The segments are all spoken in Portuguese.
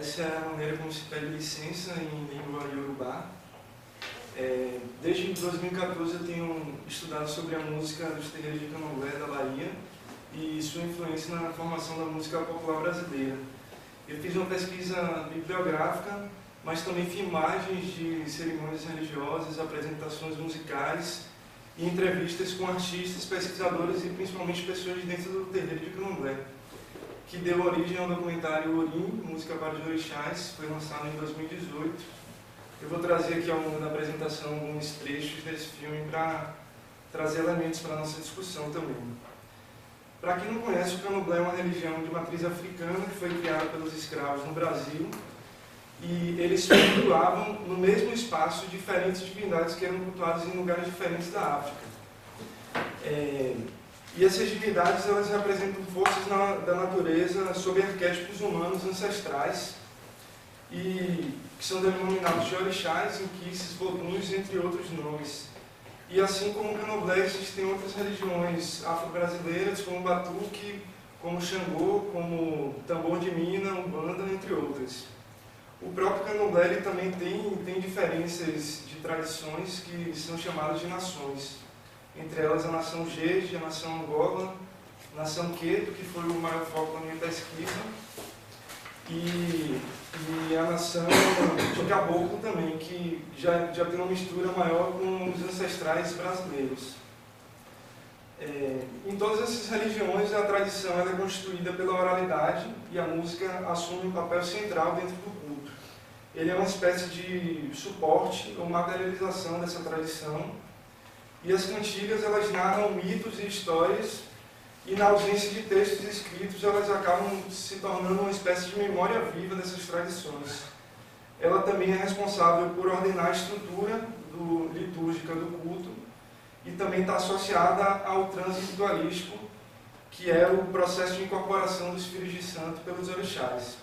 Essa é a maneira como se pede licença em língua iorubá. Desde 2014 eu tenho estudado sobre a música dos terreiros de Candomblé da Bahia e sua influência na formação da música popular brasileira. Eu fiz uma pesquisa bibliográfica, mas também filmagens de cerimônias religiosas, apresentações musicais e entrevistas com artistas, pesquisadores e principalmente pessoas dentro do terreiro de Candomblé, que deu origem ao documentário Orim, Música para os Orixás, foi lançado em 2018. Eu vou trazer aqui ao longo da apresentação alguns trechos desse filme para trazer elementos para a nossa discussão também. Para quem não conhece, o Candomblé é uma religião de matriz africana que foi criada pelos escravos no Brasil, e eles cultuavam no mesmo espaço diferentes divindades que eram cultuadas em lugares diferentes da África. E essas divindades, elas representam forças da natureza sob arquétipos humanos ancestrais, e que são denominados de orixás, inquices, voduns, entre outros nomes. E assim como o Candomblé, existem outras religiões afro-brasileiras, como o Batuque, como o Xangô, como o Tambor de Mina, Umbanda, entre outras. O próprio Candomblé ele também tem diferenças de tradições que são chamadas de nações. Entre elas a nação Jeje, a nação Angola, a nação Queto, que foi o maior foco da minha pesquisa, e a nação de Caboclo também, que já tem uma mistura maior com os ancestrais brasileiros. Em todas essas religiões, a tradição ela é constituída pela oralidade e a música assume um papel central dentro do culto. Ele é uma espécie de suporte ou materialização dessa tradição, e as cantigas elas narram mitos e histórias, e na ausência de textos escritos elas acabam se tornando uma espécie de memória viva dessas tradições. Ela também é responsável por ordenar a estrutura litúrgica do culto e também está associada ao transe ritualístico, que é o processo de incorporação dos filhos de santo pelos orixás.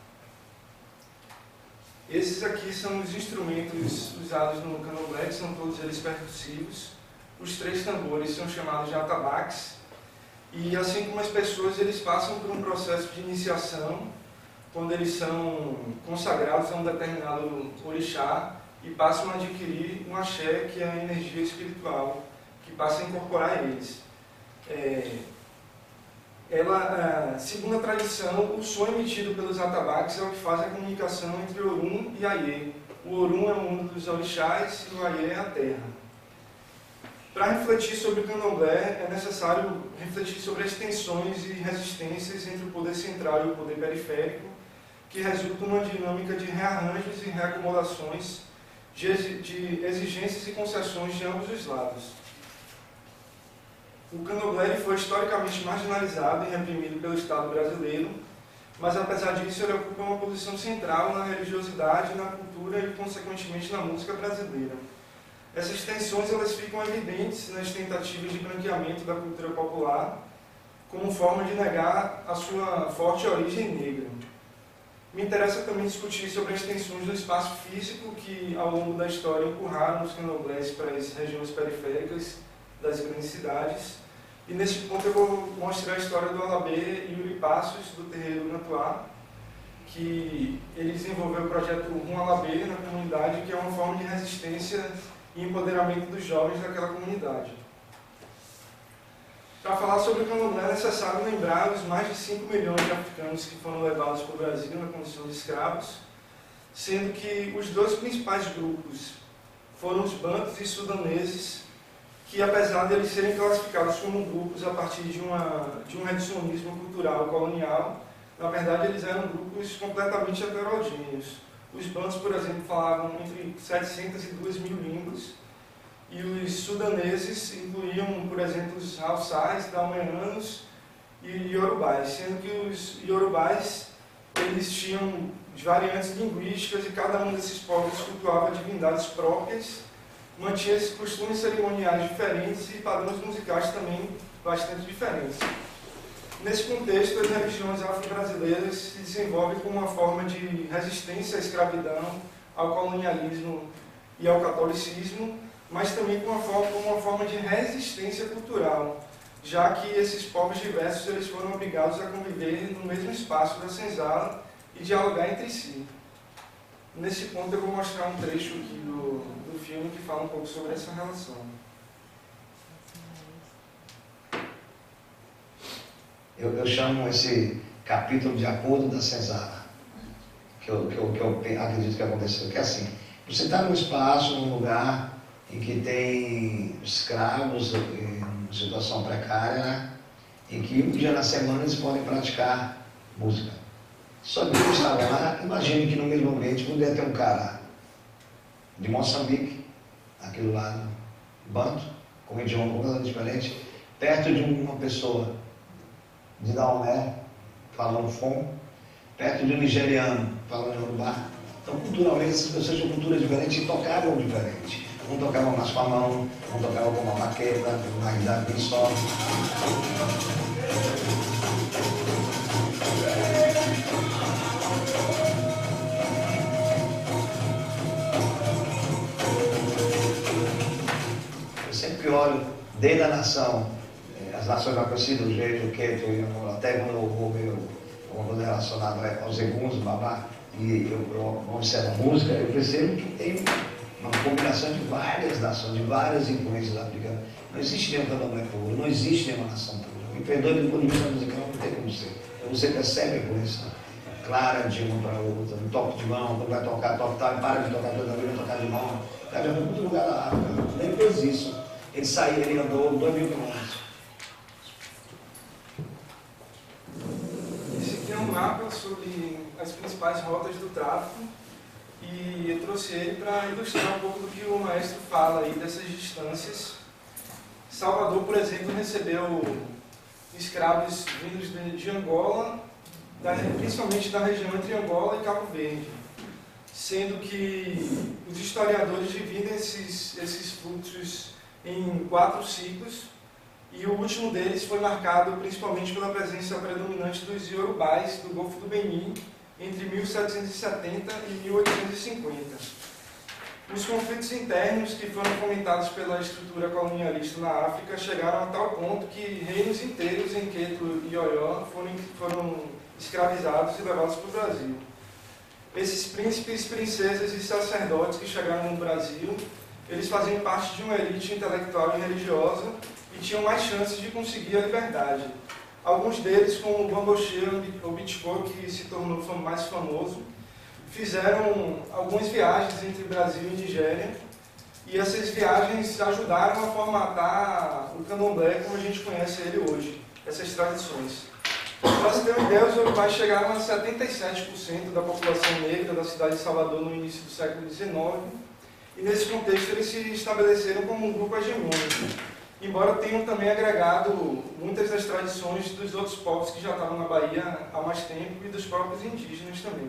Esses aqui são os instrumentos usados no Candomblé, que são todos eles percussivos. Os 3 tambores são chamados de atabaques, e assim como as pessoas, eles passam por um processo de iniciação, quando eles são consagrados a um determinado orixá e passam a adquirir um axé, que é a energia espiritual, que passa a incorporar eles. Segundo a tradição, o som emitido pelos atabaques é o que faz a comunicação entre Orum e Ayê. O Orum é o mundo dos orixás e o Ayê é a terra. Para refletir sobre o Candomblé, é necessário refletir sobre as tensões e resistências entre o poder central e o poder periférico, que resultam numa dinâmica de rearranjos e reacomodações, de exigências e concessões de ambos os lados. O Candomblé foi historicamente marginalizado e reprimido pelo Estado brasileiro, mas apesar disso ele ocupa uma posição central na religiosidade, na cultura e, consequentemente, na música brasileira. Essas tensões elas ficam evidentes nas tentativas de branqueamento da cultura popular, como forma de negar a sua forte origem negra. Me interessa também discutir sobre as tensões do espaço físico que, ao longo da história, empurraram os candomblés para as regiões periféricas das grandes cidades. E nesse ponto eu vou mostrar a história do Alabê e Yuri Passos, do terreiro Nantuá, que ele desenvolveu o projeto Rum Alabê na comunidade, que é uma forma de resistência e empoderamento dos jovens daquela comunidade. Para falar sobre o Candomblé é necessário lembrar os mais de 5 milhões de africanos que foram levados para o Brasil na condição de escravos, sendo que os 2 principais grupos foram os bantos e sudaneses, que apesar de eles serem classificados como grupos a partir de um reducionismo cultural colonial, na verdade eles eram grupos completamente heterogêneos. Os bantos, por exemplo, falavam entre 700 e 2 mil línguas, e os sudaneses incluíam, por exemplo, os hausais, dalmeranos e iorubais, sendo que os iorubais eles tinham variantes linguísticas e cada um desses povos cultuava divindades próprias, mantinha esses costumes cerimoniais diferentes e padrões musicais também bastante diferentes. Nesse contexto, as religiões afro-brasileiras se desenvolvem como uma forma de resistência à escravidão, ao colonialismo e ao catolicismo, mas também como uma forma de resistência cultural, já que esses povos diversos eles foram obrigados a conviver no mesmo espaço da senzala e dialogar entre si. Nesse ponto eu vou mostrar um trecho aqui do filme que fala um pouco sobre essa relação. Eu chamo esse capítulo de Acordo da Senzala, que eu acredito que aconteceu, que é assim, você está num espaço, num lugar em que tem escravos em situação precária, né? Em que um dia na semana eles podem praticar música. Só que eu estava lá, imagine que no mesmo ambiente poderia ter um cara de Moçambique, aquele lado, Banto, com um idioma completamente diferente, perto de uma pessoa de Daomé, falando Fon, perto de um nigeriano, falando Yorubá. Então, culturalmente, essas pessoas tinham cultura diferente e tocavam diferente. Um tocava mais com a mão, um tocava com uma baqueta, uma guitarra bem só. Eu sempre olho, desde a nação, as nações da conhecida, o jeito, o queto, até quando eu vou ver alguma coisa relacionada aos eguns, babá, e eu observo a música, eu percebo que tem uma combinação de várias nações, de várias influências africanas. Não existe nenhum candomblé puro, não existe nenhuma nação pura. Me perdoe do ponto de vista musical, não tem como ser. Você percebe a influência clara de uma para outra, no toque de mão, quando vai tocar, toque tal, e para de tocar toda vez, vai tocar de mão. O cara já foi em muito lugar da África, nem fez isso. Ele saiu, ele andou 2.000 quilômetros. Esse aqui é um mapa sobre as principais rotas do tráfico e eu trouxe ele para ilustrar um pouco do que o maestro fala aí dessas distâncias. Salvador, por exemplo, recebeu escravos vindos de Angola, principalmente da região entre Angola e Cabo Verde, sendo que os historiadores dividem esses fluxos em 4 ciclos, e o último deles foi marcado principalmente pela presença predominante dos iorubais do Golfo do Benin entre 1770 e 1850. Os conflitos internos que foram fomentados pela estrutura colonialista na África chegaram a tal ponto que reinos inteiros em Queto e Oió foram escravizados e levados para o Brasil. Esses príncipes, princesas e sacerdotes que chegaram no Brasil, eles faziam parte de uma elite intelectual e religiosa e tinham mais chances de conseguir a liberdade. Alguns deles, como o Bamboche Obitko, que se tornou mais famoso, fizeram algumas viagens entre Brasil e Nigéria, e essas viagens ajudaram a formatar o candomblé como a gente conhece ele hoje, essas tradições. Para se ter uma ideia, os iorubás chegaram a 77% da população negra da cidade de Salvador no início do século XIX, e nesse contexto eles se estabeleceram como um grupo hegemônico, embora tenham também agregado muitas das tradições dos outros povos que já estavam na Bahia há mais tempo e dos próprios indígenas também.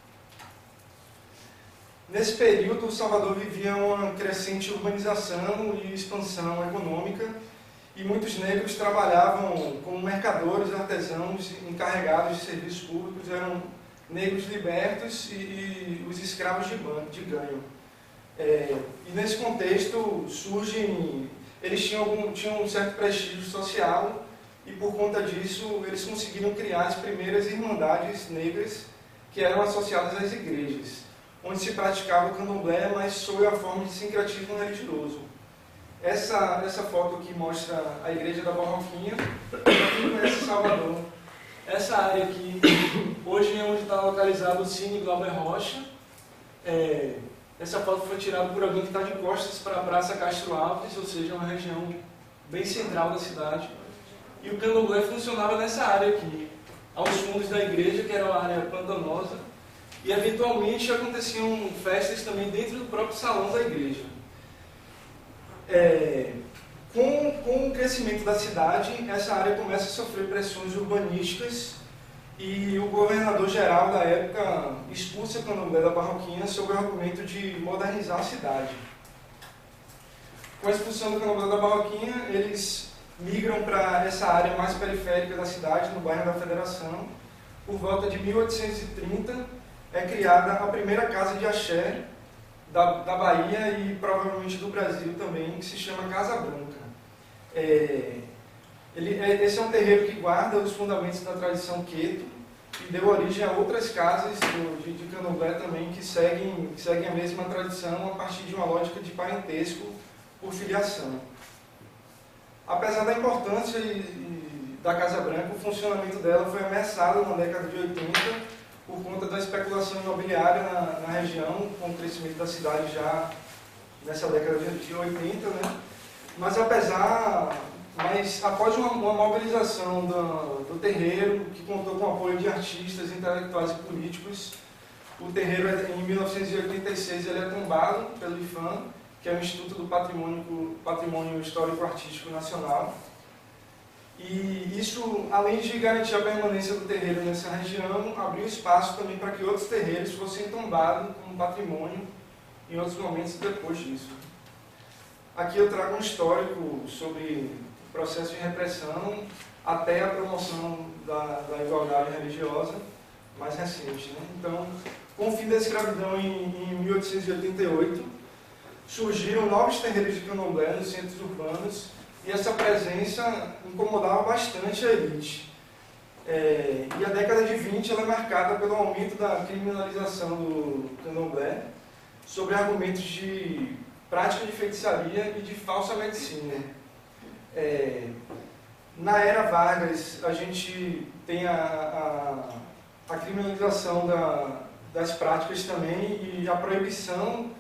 Nesse período, Salvador vivia uma crescente urbanização e expansão econômica, e muitos negros trabalhavam como mercadores, artesãos, encarregados de serviços públicos, eram negros libertos e os escravos de ganho. E nesse contexto eles tinham um certo prestígio social, e por conta disso eles conseguiram criar as primeiras irmandades negras que eram associadas às igrejas, onde se praticava o candomblé, mas sob a forma de sincretismo religioso. Essa foto aqui mostra a igreja da Barroquinha, para quem conhece Salvador. Essa área aqui, hoje é onde está localizado o Cine Glauber Rocha. Essa foto foi tirada por alguém que está de costas para a Praça Castro Alves, ou seja, uma região bem central da cidade. E o candomblé funcionava nessa área aqui, aos fundos da igreja, que era uma área pantanosa, e eventualmente aconteciam festas também dentro do próprio salão da igreja. Com o crescimento da cidade, essa área começa a sofrer pressões urbanísticas, e o governador-geral da época expulsa o candomblé da Barroquinha sob o argumento de modernizar a cidade. Com a expulsão do candomblé da Barroquinha, eles migram para essa área mais periférica da cidade, no bairro da Federação. Por volta de 1830, é criada a primeira casa de axé da Bahia e provavelmente do Brasil também, que se chama Casa Branca. Esse é um terreiro que guarda os fundamentos da tradição Queto, e deu origem a outras casas de candomblé também que seguem a mesma tradição a partir de uma lógica de parentesco por filiação. Apesar da importância da Casa Branca, o funcionamento dela foi ameaçado na década de 80 por conta da especulação imobiliária na região, com o crescimento da cidade já nessa década de 80, né? Mas após uma mobilização do terreiro, que contou com o apoio de artistas, intelectuais e políticos, o terreiro, em 1986, ele é tombado pelo IPHAN, que é o Instituto do Patrimônio Histórico Artístico Nacional. E isso, além de garantir a permanência do terreiro nessa região, abriu espaço também para que outros terreiros fossem tombados como patrimônio em outros momentos depois disso. Aqui eu trago um histórico sobre o processo de repressão até a promoção da igualdade religiosa mais recente, né? Então, com o fim da escravidão em 1888, surgiram novos terreiros de candomblé nos centros urbanos e essa presença incomodava bastante a elite. E a década de 20 ela é marcada pelo aumento da criminalização do candomblé sobre argumentos de prática de feitiçaria e de falsa medicina. Na era Vargas, a gente tem a criminalização das práticas também e a proibição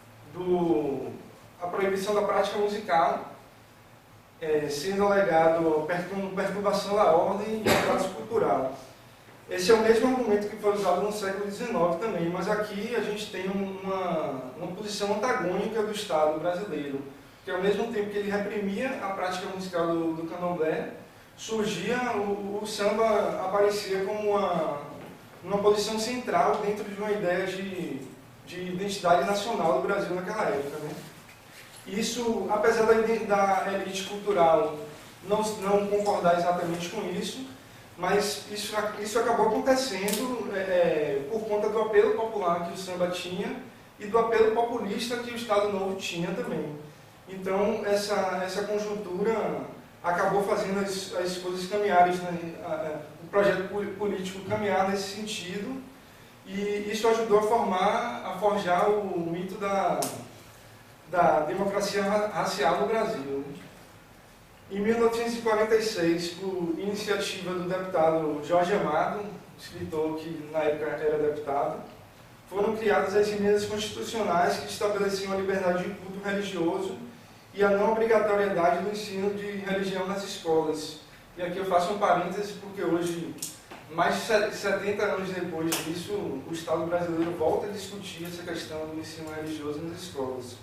da prática musical, sendo alegado perturbação da ordem e atraso cultural. Esse é o mesmo argumento que foi usado no século XIX também, mas aqui a gente tem uma posição antagônica do Estado brasileiro, que ao mesmo tempo que ele reprimia a prática musical do candomblé, surgia, o samba aparecia como uma posição central dentro de uma ideia de identidade nacional do Brasil naquela época, né? Isso, apesar da elite cultural não concordar exatamente com isso, mas isso acabou acontecendo por conta do apelo popular que o samba tinha e do apelo populista que o Estado Novo tinha também. Então, essa conjuntura acabou fazendo as coisas caminharem, né? O projeto político caminhar nesse sentido, e isso ajudou a forjar o mito da democracia racial no Brasil. Em 1946, por iniciativa do deputado Jorge Amado, escritor que na época era deputado, foram criadas as emendas constitucionais que estabeleciam a liberdade de culto religioso e a não obrigatoriedade do ensino de religião nas escolas. E aqui eu faço um parêntese porque hoje, mais de 70 anos depois disso, o Estado brasileiro volta a discutir essa questão do ensino religioso nas escolas.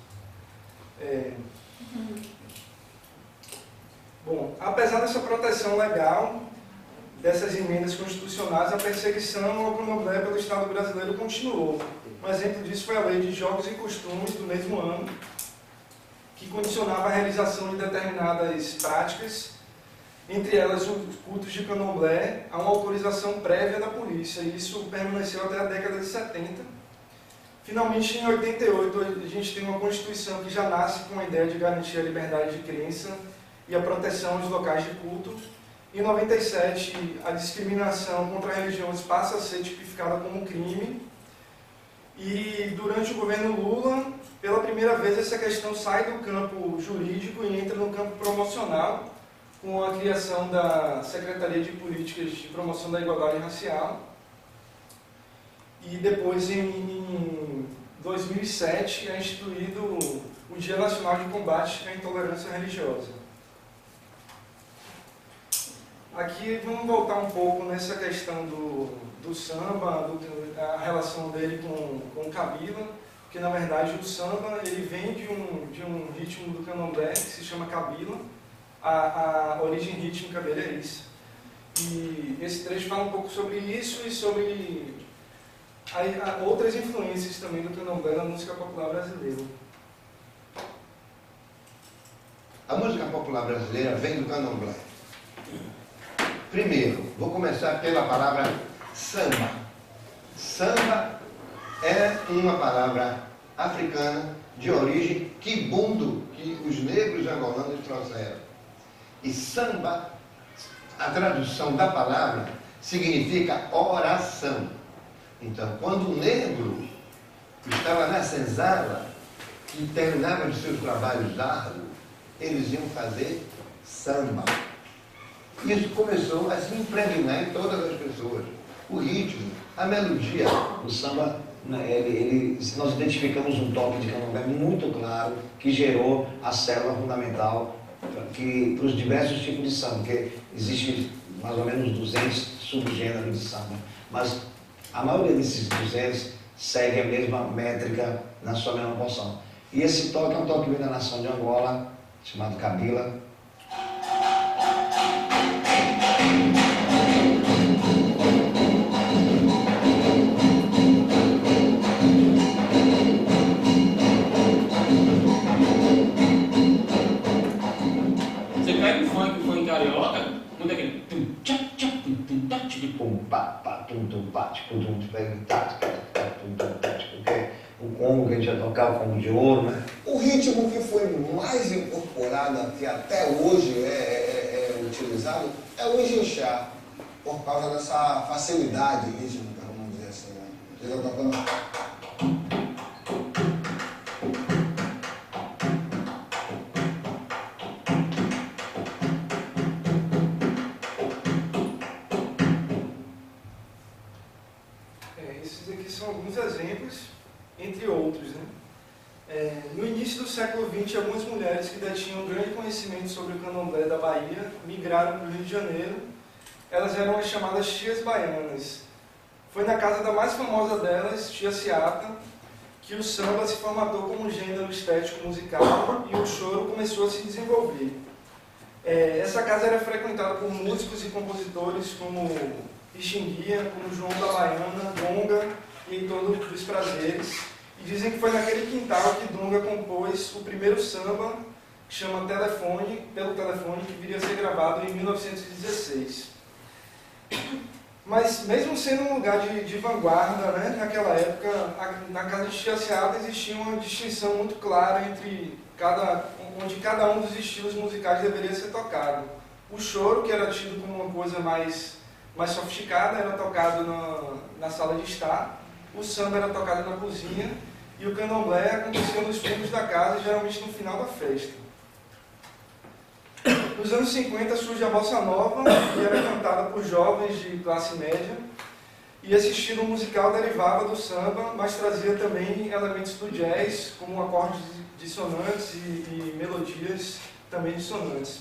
Bom, apesar dessa proteção legal, dessas emendas constitucionais, a perseguição ao candomblé pelo Estado brasileiro continuou. Um exemplo disso foi a Lei de Jogos e Costumes do mesmo ano, que condicionava a realização de determinadas práticas, entre elas os cultos de candomblé, a uma autorização prévia da polícia, e isso permaneceu até a década de 70. Finalmente, em 88, a gente tem uma Constituição que já nasce com a ideia de garantir a liberdade de crença e a proteção aos locais de culto. Em 97, a discriminação contra religiões passa a ser tipificada como crime. E durante o governo Lula, pela primeira vez, essa questão sai do campo jurídico e entra no campo promocional, com a criação da Secretaria de Políticas de Promoção da Igualdade Racial. E depois, em 2007, é instituído o Dia Nacional de Combate à Intolerância Religiosa. Aqui vamos voltar um pouco nessa questão do samba, a relação dele com o cabila, porque na verdade o samba ele vem de um ritmo do candomblé que se chama cabila, a origem rítmica dele é isso. E esse trecho fala um pouco sobre isso e sobre outras influências também do candomblé na música popular brasileira. A música popular brasileira vem do candomblé. Primeiro, vou começar pela palavra samba. Samba é uma palavra africana de origem quibundo, que os negros angolanos trouxeram. E samba, a tradução da palavra, significa oração. Então, quando o negro estava na senzala, que terminava de seus trabalhos árduos, eles iam fazer samba. Isso começou a se impregnar em todas as pessoas. O ritmo, a melodia. O samba, nós identificamos um toque de candomblé muito claro que gerou a célula fundamental para os diversos tipos de samba, porque existe mais ou menos 200 subgêneros de samba, mas a maioria desses 200 segue a mesma métrica na sua mesma porção. E esse toque é um toque que vem da nação de Angola, chamado Kabila. Você pega o funk carioca, quando é aquele tum tchá tchá tum tá tchá Pum pá pá tum tum pá tipo tum tum tá tum tum tá porque o Congo que a gente ia tocar, o Congo de ouro, né? O ritmo que foi mais incorporado, que até hoje é utilizado, é o Ijexá, por causa dessa facilidade rítmica, vamos dizer assim, né? Ele tá tocando... Esses aqui são alguns exemplos, entre outros, né? No início do século XX, algumas mulheres que detinham grande conhecimento sobre o candomblé da Bahia migraram para o Rio de Janeiro. Elas eram as chamadas tias baianas. Foi na casa da mais famosa delas, tia Ciata, que o samba se formatou como um gênero estético musical e o choro começou a se desenvolver. Essa casa era frequentada por músicos e compositores como Ixinguia, como João da Baiana, Donga e Heitor dos Prazeres. E dizem que foi naquele quintal que Donga compôs o primeiro samba, que chama Pelo Telefone, que viria a ser gravado em 1916. Mas mesmo sendo um lugar de vanguarda, né, naquela época, na casa de tia Ciata existia uma distinção muito clara entre onde cada um dos estilos musicais deveria ser tocado. O choro, que era tido como uma coisa mais sofisticada, era tocado na sala de estar. O samba era tocado na cozinha e o candomblé acontecia nos fundos da casa, geralmente no final da festa. Nos anos 50 surge a bossa nova, que era cantada por jovens de classe média, e esse estilo musical derivava do samba, mas trazia também elementos do jazz, como acordes dissonantes e melodias também dissonantes.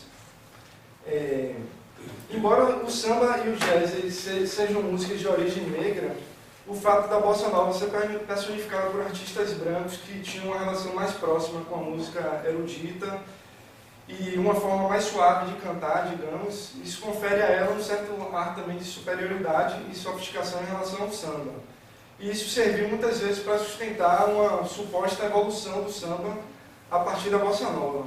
Embora o samba e o jazz sejam músicas de origem negra, o fato da bossa nova ser personificada por artistas brancos que tinham uma relação mais próxima com a música erudita e uma forma mais suave de cantar, digamos, isso confere a ela um certo ar também de superioridade e sofisticação em relação ao samba. E isso serviu muitas vezes para sustentar uma suposta evolução do samba a partir da bossa nova.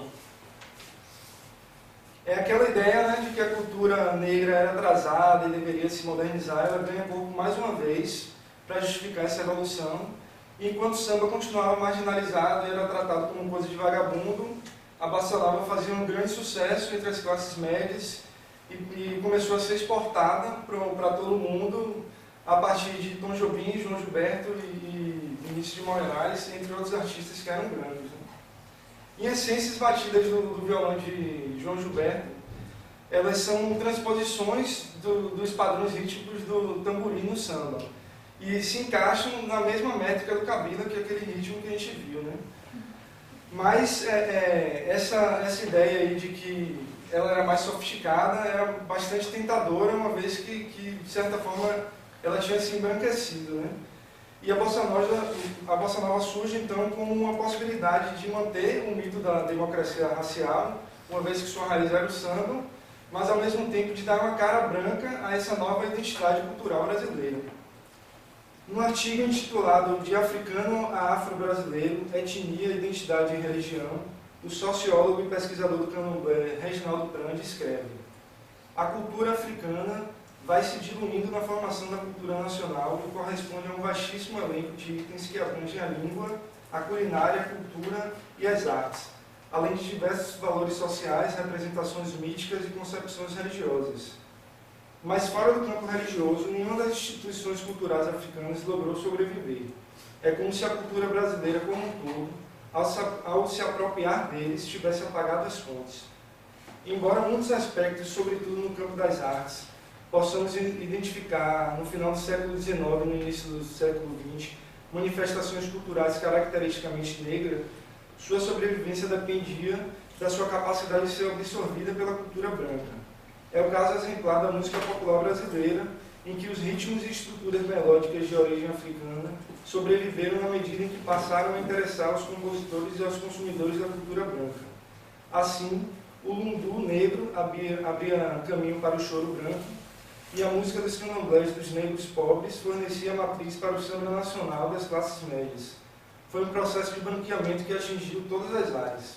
Aquela ideia, né, de que a cultura negra era atrasada e deveria se modernizar, ela ganha corpo mais uma vez para justificar essa evolução. E enquanto o samba continuava marginalizado e era tratado como coisa de vagabundo, a bossa nova fazia um grande sucesso entre as classes médias e começou a ser exportada para todo mundo a partir de Tom Jobim, João Gilberto e Vinícius de Moraes, entre outros artistas que eram brancos, né? Em essências batidas do violão de João Gilberto, elas são transposições dos padrões rítmicos do tamborim no samba e se encaixam na mesma métrica do Kabila, que é aquele ritmo que a gente viu, né? Mas essa ideia aí de que ela era mais sofisticada era bastante tentadora, uma vez que de certa forma, ela tinha se embranquecido, né? E a bossa nova surge, então, como uma possibilidade de manter o mito da democracia racial, uma vez que sua raiz era o samba, mas, ao mesmo tempo, de dar uma cara branca a essa nova identidade cultural brasileira. Num artigo intitulado De Africano a Afro-Brasileiro, Etnia, Identidade e Religião, o sociólogo e pesquisador do candomblé Reginaldo Prandi escreve: a cultura africana vai se diluindo na formação da cultura nacional e corresponde a um vastíssimo elenco de itens que abrangem a língua, a culinária, a cultura e as artes, além de diversos valores sociais, representações míticas e concepções religiosas. Mas fora do campo religioso, nenhuma das instituições culturais africanas logrou sobreviver. É como se a cultura brasileira como um todo, ao se apropriar deles, tivesse apagado as fontes. Embora muitos aspectos, sobretudo no campo das artes, possamos identificar no final do século XIX e no início do século XX manifestações culturais caracteristicamente negras, sua sobrevivência dependia da sua capacidade de ser absorvida pela cultura branca. É o caso exemplar da música popular brasileira, em que os ritmos e estruturas melódicas de origem africana sobreviveram na medida em que passaram a interessar os compositores e aos consumidores da cultura branca. Assim, o lundu negro abria caminho para o choro branco, e a música dos candomblés dos negros pobres fornecia a matriz para o samba nacional das classes médias. Foi um processo de branqueamento que atingiu todas as áreas.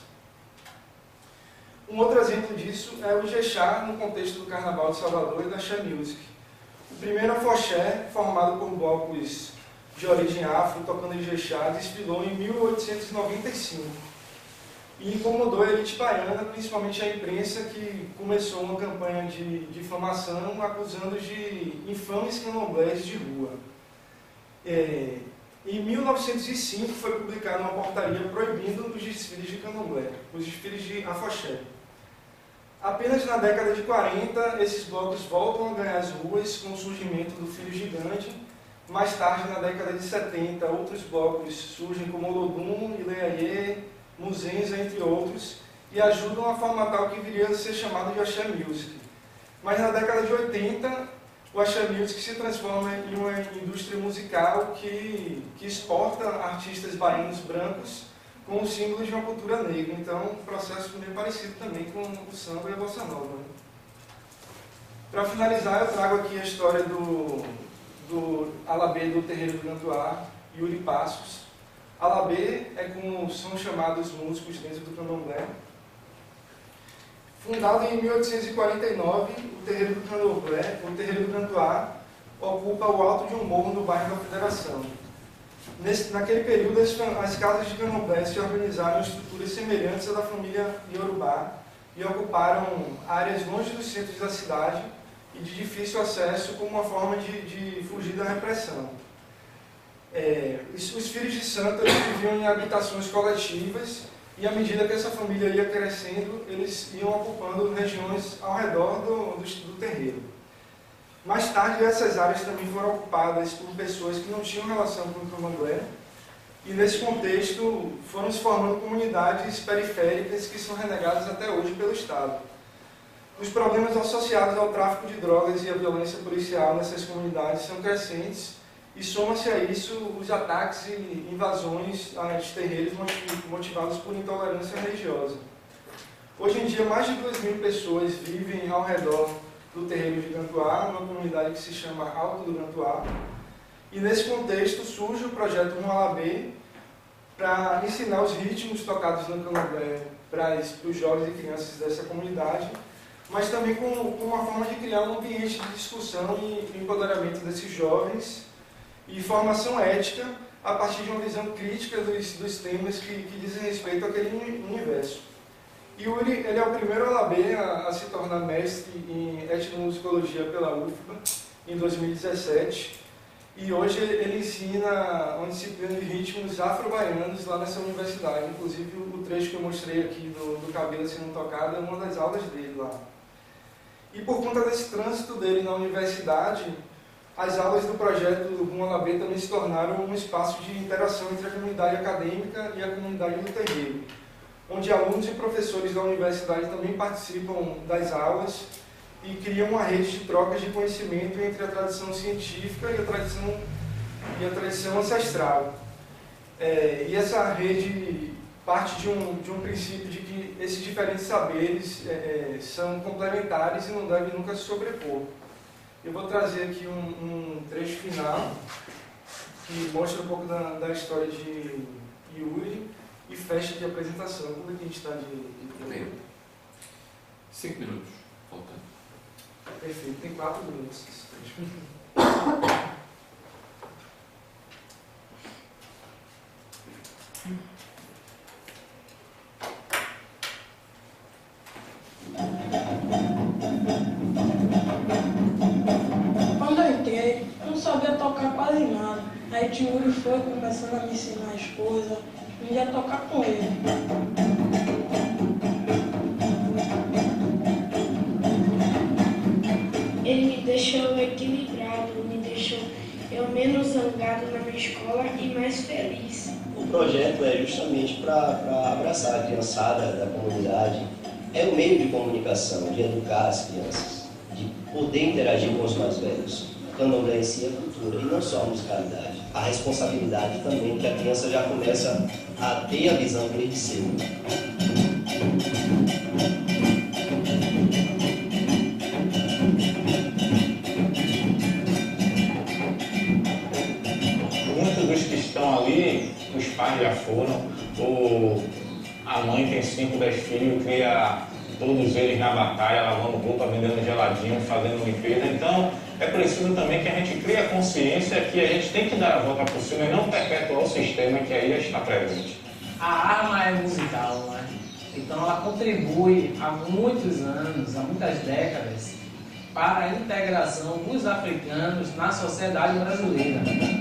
Um outro exemplo disso é o Ijexá no contexto do Carnaval de Salvador e da Axé Music. O primeiro afoxé, formado por blocos de origem afro tocando Ijexá, desfilou em 1895 e incomodou a elite baiana, principalmente a imprensa, que começou uma campanha de difamação acusando de infames candomblés de rua. Em 1905 foi publicada uma portaria proibindo os desfiles de candomblé, os desfiles de afoxé. Apenas na década de 40, esses blocos voltam a ganhar as ruas com o surgimento do Filho Gigante. Mais tarde, na década de 70, outros blocos surgem como Olodum, Ileaie, Muzenza, entre outros, e ajudam a formatar o que viria a ser chamado de Axé Music. Mas na década de 80, o Axé Music se transforma em uma indústria musical que exporta artistas baianos brancos com os símbolos de uma cultura negra. Então, um processo meio parecido também com o samba e a bossa nova. Né? Para finalizar, eu trago aqui a história do Alabê do Terreiro do Gantuá, Yuri Passos. Alabê é como são chamados músicos dentro do candomblé. Fundado em 1849, o Terreiro do Candomblé, o Terreiro do Gantuá, ocupa o alto de um morro no bairro da Federação. Naquele período, as casas de candomblé se organizaram em estruturas semelhantes à da família Yorubá e ocuparam áreas longe dos centros da cidade e de difícil acesso como uma forma de fugir da repressão. Os filhos de santo viviam em habitações coletivas e, à medida que essa família ia crescendo, eles iam ocupando regiões ao redor do terreiro. Mais tarde, essas áreas também foram ocupadas por pessoas que não tinham relação com o candomblé, e nesse contexto foram se formando comunidades periféricas que são renegadas até hoje pelo Estado. Os problemas associados ao tráfico de drogas e à violência policial nessas comunidades são crescentes, e soma-se a isso os ataques e invasões aos terreiros motivados por intolerância religiosa. Hoje em dia, mais de 2.000 pessoas vivem ao redor do terreiro de Gantuá, uma comunidade que se chama Alto do Gantuá. E nesse contexto surge o projeto Mualabê para ensinar os ritmos tocados no candomblé para os jovens e crianças dessa comunidade, mas também com uma forma de criar um ambiente de discussão e empoderamento desses jovens e formação ética a partir de uma visão crítica dos temas que dizem respeito àquele universo. Yuri ele é o primeiro Alabê a se tornar mestre em etnomusicologia pela UFBA em 2017, e hoje ele ensina uma disciplina de ritmos afro-baianos lá nessa universidade. Inclusive o trecho que eu mostrei aqui do cabelo sendo tocado é uma das aulas dele lá. E por conta desse trânsito dele na universidade, as aulas do projeto Rum Alabê também se tornaram um espaço de interação entre a comunidade acadêmica e a comunidade do terreiro, onde alunos e professores da universidade também participam das aulas e criam uma rede de trocas de conhecimento entre a tradição científica e a tradição ancestral. E essa rede parte de um princípio de que esses diferentes saberes são complementares e não devem nunca se sobrepor. Eu vou trazer aqui um trecho final que mostra um pouco da história de Yuri e fecha de apresentação. Como é que a gente está de tempo? 5 minutos, faltando. Perfeito, tem 4 minutos esse trecho. Aí Tiúrio foi começando a me ensinar as coisas, e ia tocar com ele. Ele me deixou equilibrado, me deixou eu menos zangado na minha escola e mais feliz. O projeto é justamente para abraçar a criançada da comunidade. É um meio de comunicação, de educar as crianças, de poder interagir com os mais velhos. O candomblé em si é cultura, e não só a musicalidade. A responsabilidade também, que a criança já começa a ter a visão que ele ser. Muitos dos que estão ali, os pais já foram, ou a mãe tem 5, 10 filhos, cria todos eles na batalha, lavando roupa, vendendo geladinho, fazendo limpeza. Então, é preciso também que a gente crie a consciência que a gente tem que dar a volta por cima e não perpetuar o sistema que aí já está presente. A arma é musical, né? Então ela contribui há muitos anos, há muitas décadas, para a integração dos africanos na sociedade brasileira.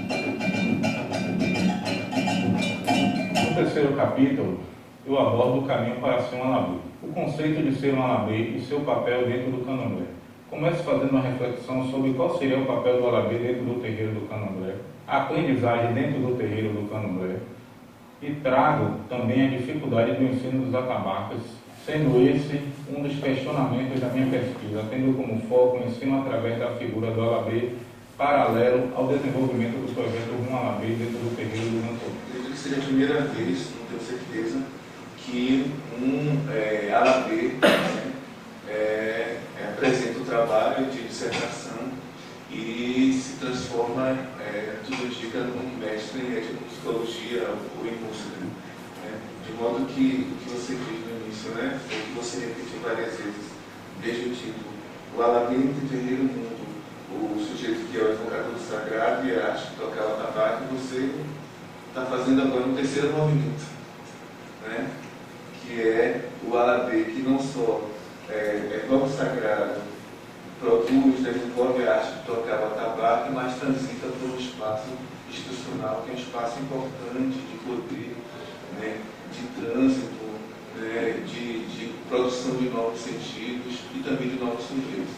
No terceiro capítulo, eu abordo o caminho para ser um alabê, o conceito de ser um alabê e seu papel dentro do candomblé. Começo fazendo uma reflexão sobre qual seria o papel do alabê dentro do terreiro do candomblé, a aprendizagem dentro do terreiro do candomblé, e trago também a dificuldade do ensino dos atabaques, sendo esse um dos questionamentos da minha pesquisa, tendo como foco o ensino através da figura do alabê, paralelo ao desenvolvimento do projeto Rumo Alabê dentro do terreiro do cantor. Acredito que seria a primeira vez, não tenho certeza, que alabê apresenta o trabalho de dissertação e se transforma, tudo indica, num mestre em etnomusicologia ou em música. De modo que o que você diz no início, né, o que você repetiu várias vezes, desde o título, o alabê entre terreiro e mundo, o sujeito que é o evocador sagrado e a arte que toca o tabaco, você está fazendo agora um terceiro movimento, né, que é o alabê que não só é como sagrado, produz, desenvolve a arte de tocar o tabaco, mas transita por um espaço institucional, que é um espaço importante de poder, né, de trânsito, né, de produção de novos sentidos e também de novos sujeitos.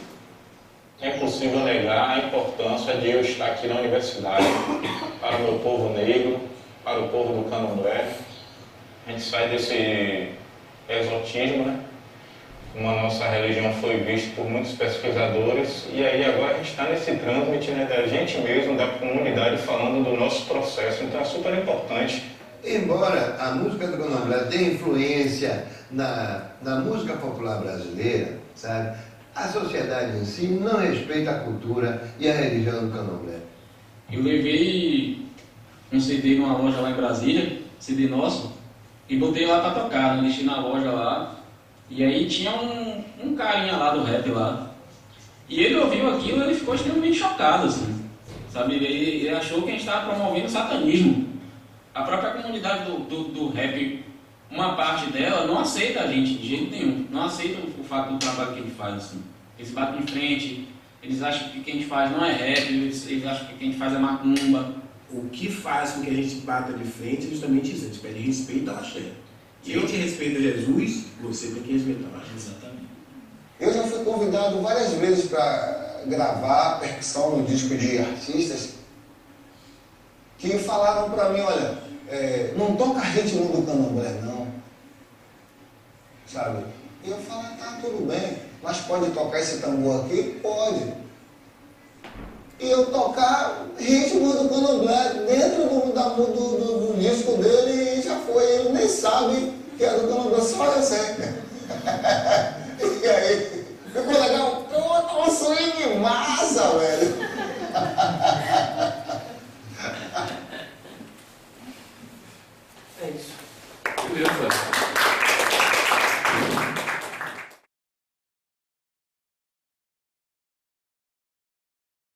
É impossível negar a importância de eu estar aqui na universidade para o meu povo negro, para o povo do candomblé. A gente sai desse exotismo, né? Como a nossa religião foi vista por muitos pesquisadores, e aí agora a gente está nesse trânsito, né, da gente mesmo, da comunidade, falando do nosso processo. Então é super importante. Embora a música do candomblé tenha influência na música popular brasileira, sabe? A sociedade em si não respeita a cultura e a religião do candomblé. Eu levei um CD numa loja lá em Brasília, CD nosso, e botei lá para tocar, né? Deixei na loja lá. E aí tinha um carinha lá do rap lá. E ele ouviu aquilo e ele ficou extremamente chocado, assim. Sabe? Ele achou que a gente estava promovendo satanismo. A própria comunidade do rap, uma parte dela não aceita a gente de jeito nenhum. Não aceita o fato do trabalho que ele faz, assim. Eles batem de frente, eles acham que o que a gente faz não é rap, eles acham que o que a gente faz é macumba. O que faz com que a gente bata de frente é justamente isso, a gente pede respeito ao axé. Se a gente respeita Jesus, você tem que respeitar o axé. Exatamente. Eu já fui convidado várias vezes para gravar percussão no disco de artistas que falaram para mim, olha, não toca ritmo do candomblé não, sabe? E eu falo, tá, tudo bem, mas pode tocar esse tambor aqui? Pode. E eu tocar ritmo do candomblé dentro do disco dele e já foi, ele nem sabe que é do candomblé, só eu sei. E aí, ficou legal, pô, tá um swing massa, velho.